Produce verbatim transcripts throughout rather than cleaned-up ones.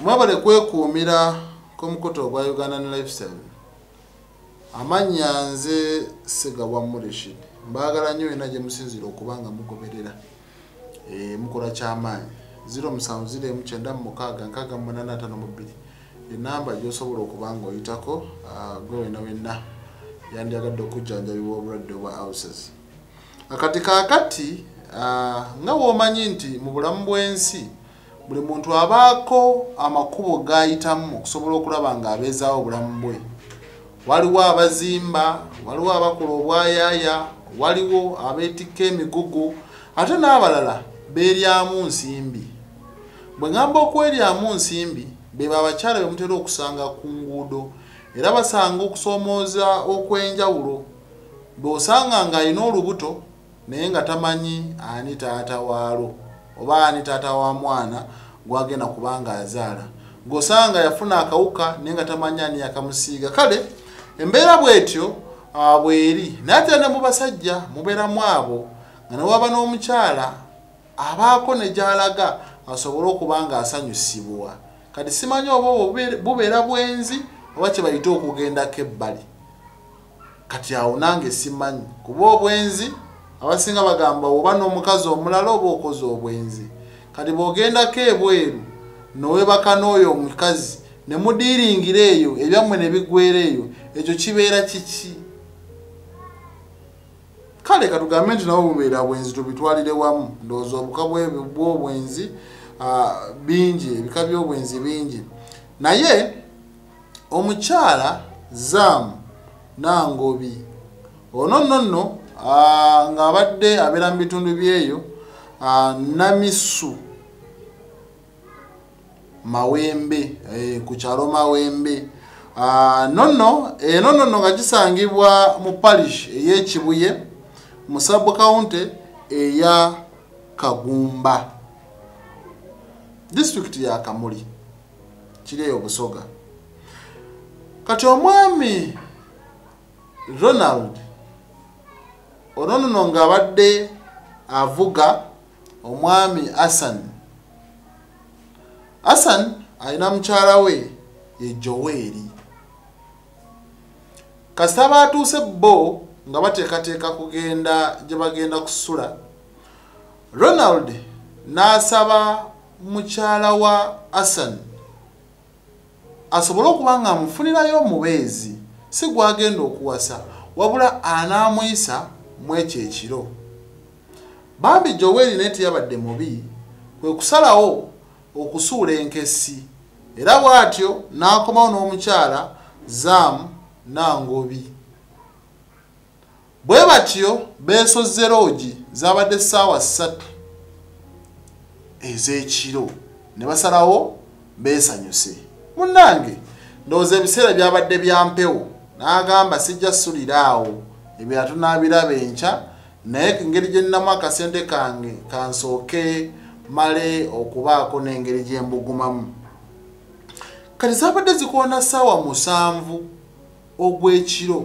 mwabale kwekuumira k'omukoto ogwa Ugandan Lifestyle. Amanya nze Segabwa Rashid. Mbagala nnyo ena gye musinzira okubanga mugoberera. E, mukola ky'amaanyi. zero musanvu ziro emu kyenda mukaaga nkaaga munaana ataano mu bbiri. Enamba gy'osobola okubanga oyitako gwe wena wenna yandyagadde okujjanjabibwa obulwadde obwa ulcers. Akati kaakati nga bw'omanyi nti mu bulamu bw'ensi buli muntu abaako amakubo g'ayitamu okusobola okulaba nga abeezaawo obulamu bwe. Waliwo abazimba, waliwo abakola obwayaaya, waliwo abeetikka emigugu, ate n'abalala beeryamu nsimbi. Bwe ngamba okweryamu nsimbi, beba abakyala be mutera okusanga ku nguudo era basanga okusoomooza okw'enjawulo. Bw'osanga ng'alina olubuto naye nga tamanyi ani taata waalo oba ani taata wa mwana gwagenda kubanga azaala. Ng'osanga yafuna akawuka naye nga tamanyi ani yakamusiiga. Kale embeera bw'etyo bw'eri. Naye ate ne mu basajja mubeeramu abo nga ne waba n'omukyala abaako ne gy'alaga asobole okuba nga asanyusibwa. Kati simanyi oba bubeera bwenzi oba kye bayita okugendako ebbali. Kati awo nange simanyi. Kuba obwenzi abasinga bagamba oba n'omukazi omulala oba okoze obwenzi. Kati bw'ogendako ebweru n'owebaka n'oyo omukazi ne mudiiringira eyo ebyammwe ne biggweera eyo, ekyo kibeera kiki? Kale katugambe nti nabo bubeera bwenzi tubitwalire wamu. Ndowooza obuka bw'obwenzi bingi, ebika by'obwenzi bingi. Naye omukyala Zaamu Nangobi ono nno nno ng'abadde abeera mu bitundu byeyo Namisu Mawembe, ku kyalo Mawembe. Nonno eno nno nga kisangibwa mu parish ey'Ekibuye mu sub county eya Kagumba, district ya Kamuli, kiri eyo Busoga. Kati omwami Ronald ono nno ng'abadde avuga omwami Hassan. Hassan alina mukyala we ye Joeli. Kasita baatuuse bo nga bateekateeka kugenda gye bagenda kusula, Ronald n'asaba mukyala wa Hassan asobole okuba nga amufunirayo omubeezi, si gwagenda okuwasa wabula anaamuyisa mu ekyo ekiro. Bambi Joeli naye teyabadde mubi, kwe kusalawo okusuula enkesi era bw'atyo n'akomawo n'omukyala Zaamu Nangobi. Bwe batyo beesozze loogi zabadde ssaawa ssatu ez'ekiro ne basalawo beesanyuse. Munnange ndowooza ebiseera byabadde bya mpewo, n'agamba sijja ssulira awo ebyo tunaabiraba enkya, naye engeri gye nnamu akasente kange kansooke male okubaako n'engeri gye mbugumamu. Kati zabadde zikoona ssaawa musanvu ogw'ekiro.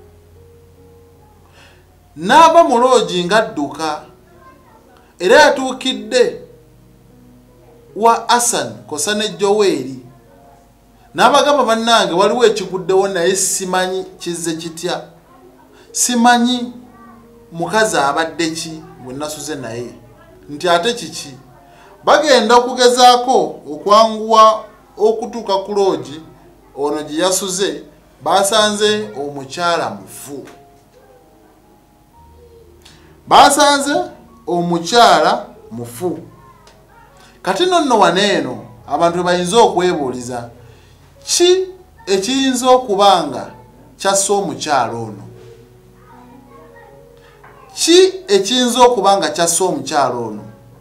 N'aba mu loogi ng'adduka era yatuukidde wa Hassan kosa ne Joeli. N'abagamba bannange waliwo ekiguddewo naye simanyi kizze kitya. Simanyi mukazi abadde ki bwe nasuze naye. Nti ate kiki? Bagenda okugezaako okwanguwa okutuuka ku loogi ono gye yasuze, basanze omukyala mufu. Basanze omukyala mufu. Kati nonno waneeno abantu bayinza okwebuuliza ki ekiyinza okubanga kyassa omukyala ono? Ki ekiyinza okubanga kyassa omukyala ono?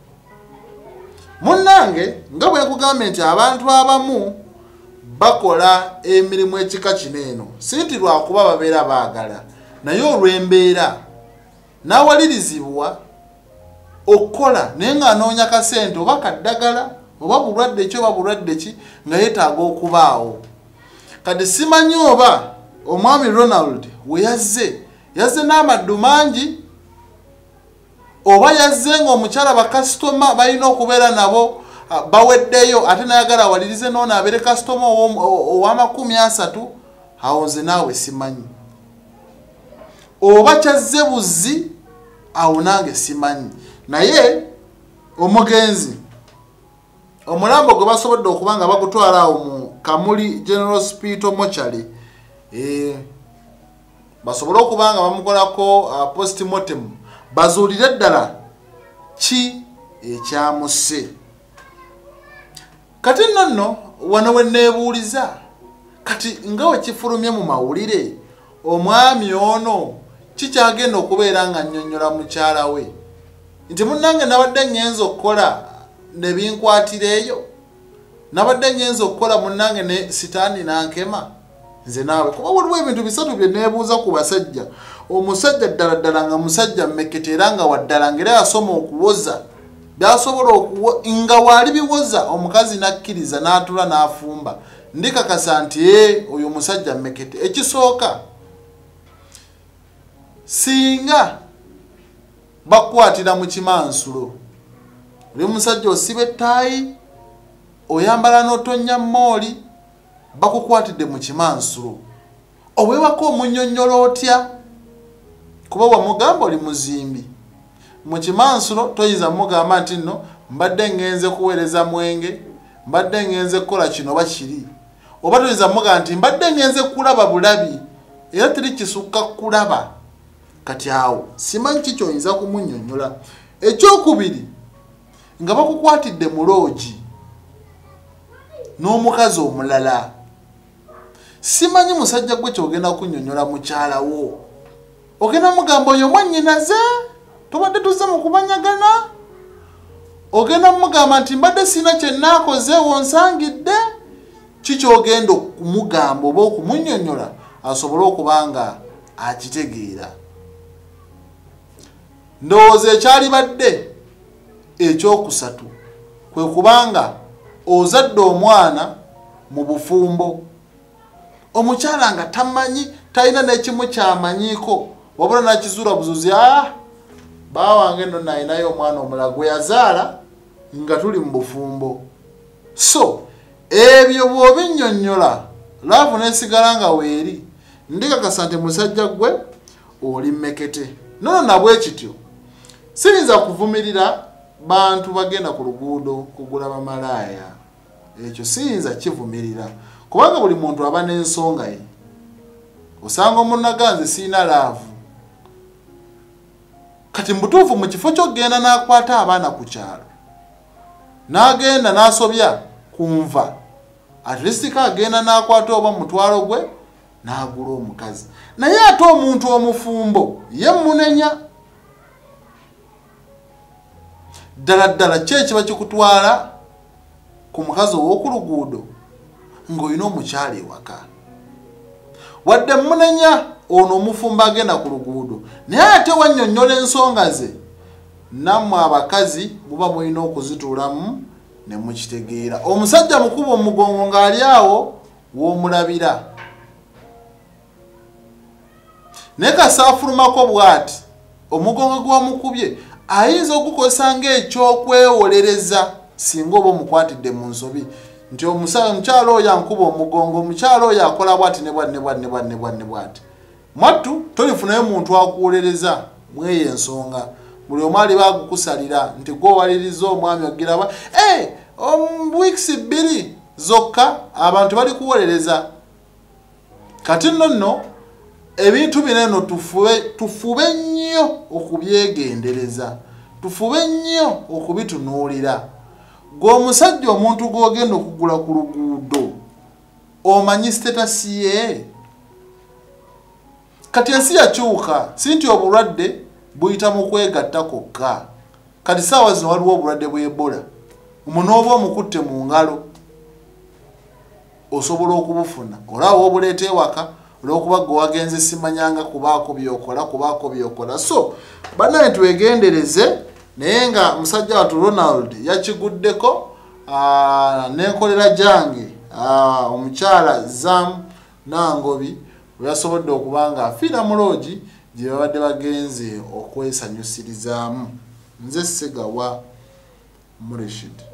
Munnange nga bwe nkugambye nti abantu abamu bakola emirimu ekika kino eno si nti lwakuba babeera baagala, naye olw'embeera n'awalirizibwa okukola naye ng'anoonya kasente oba kaddagala oba bulwadde ki oba bulwadde ki nga yeetaaga okubaawo. Kati simanyi oba omwami Ronald we yazze yazze n'amaddu mangi oba yazze ng'omukyala bakasitoma balina okubeera nabo baweddeyo ate nayagala awalirize nono abeere kasitoma ow'amakumi asatu awo nze naawe simanyi oba kyazze buzzi awo nange simanyi naye omugenzi omulambo gwe basobodde okuba nga bagutwala awo mu Kamuli General Hospital mochari eh basobole okuba nga bamukolako uh, postmortem bazuulire ddala ki ekyamuse. Kati nonno wano we neebuuliza kati nga wekifulumye mu mawulire omwami ono kikyagenda okubeera nga nnyonnyola mukyala we nti munnange nabadde ngenza okukola ne binkwatireeyo nabadde ngenza okukola munnange ne sitaani nankema nze naawe kuba waliwo ebintu bisatu bye neebuuza ku basajja omusajja ddala ddala nga musajja mmekete era nga waddala ngera yasoma okuwoza byasobola okuwo nga waali biwoza omukazi nakkiriza n'atula n'afumba ndikakasa nti ee oyo musajja mmekete. Ekisooka singa bakwatira mu kimansulo oli musajja osiba ettaayi oyambala n'otonnya mooli bakukwatidde mu kimansulo oweewako omunnyonnyola otya kuba wamugamba oli muzimbi mu kimansulo toyinza mugamba nti nno mbadde ngenze kuweereza mwenge mbadde ngenze kukola kino oba kiri oba toyinza mugamba nti mbadde ngenze kulaba bulabi era teri kisukka kulaba. Kati awo simanyi kikyoyinza kumunnyonnyola. Ekyokubiri nga bakukwatidde mu loogi n'omukazi omulala simanyi musajja gwe kyogenda kunnyonnyola mukyala wo ogenda mugamba oyo mwannyinaze tubadde tuzze mu kubanyagana ogenda mugamba nti mbadde sina kye naakoze wonsangidde kikyogenda okumugamba oba okumunnyonnyola asobole okuba nga akitegeera. Ndowooza ekyali badde ekyokusatu kwe kubanga ozadde omwana mu bufumbo omukyala nga tamanyi talina n'ekimu kyamanyiiko wabula nakizuula buzuzi ah baawange nno nayinayo omwana omulala gwe yazaala nga tuli mu bufumbo. So ebyo bw'obinnyonnyola laavu neesigala nga weeri ndikakasa nti musajja gwe oli mmekete. Nono nabwe kityo siyinza kuvumirira bantu bagenda ku luguudo kugula bamalaaya ekyo siyinza kivumirira kubanga buli muntu aba n'ensonga ye. Osanga omunnaganze siina laavu kati mbutuufu mu kifo ky'okgenda n'akwata abaana ku kyalo n'agenda n'asobya kunva at least agenda n'akwata oba mutwalo gwe n'agula omukazi naye ate omuntu omufumbo ye munenya ddala ddala ki ekiba kikutwala ku mukazi ow'oku luguudo ng'olina omukyala ewaka wadde munenya ono omufumbo agenda ku luguudo naye ate wannyonnyola ensonga ze nammwe abakazi muba mulina okuzituulamu ne mukitegeera. Omusajja mukuba omugongo ng'ali awo w'omulabira naye kasaafulumako bw'ati omugongo gw'omukubye ayinza okukozesa ng'ekyokwewolereza singa oba omukwatidde mu nsobi nti omukyala oyo ankuba omugongo omukyala oyo akola bwati ne bwati ne bwati ne bwati ne bwati ne bwati mwattu tolifunayo muntu akuwolereza mweyo ensonga buli omu ali bagukusalira nti gwowaliriza omwami ogiraba e wiikisi bbiri zokka abantu bali kuwolereza. Kati nno nno ebintu bineno tufube tufube nnyo okubyegendereza tufube nnyo okubitunuulira. Gwe omusajja omuntu gw'ogenda okugula ku luguudo omanyi sitatasi ye kati ensi yakyuka si nti obulwadde buyita mu kwegatta kokka. Kati saawa zino waliwo obulwadde bw'Ebola omunooba omukutte mu ngalo osobola okubufuna olaba obuleeta ewaka olw'okuba gwe wagenze simanyanga kubaako byokola kubaako byokola. So banaye twegendereze naye nga musajja watu Ronald yakiguddeko n'enkolera gyange omukyala Zam Nangobi bwe yasobodde okuba nga afiira mu loogi gye babadde bagenze okwesanyusirizaamu. Nze Segawa Mureshid.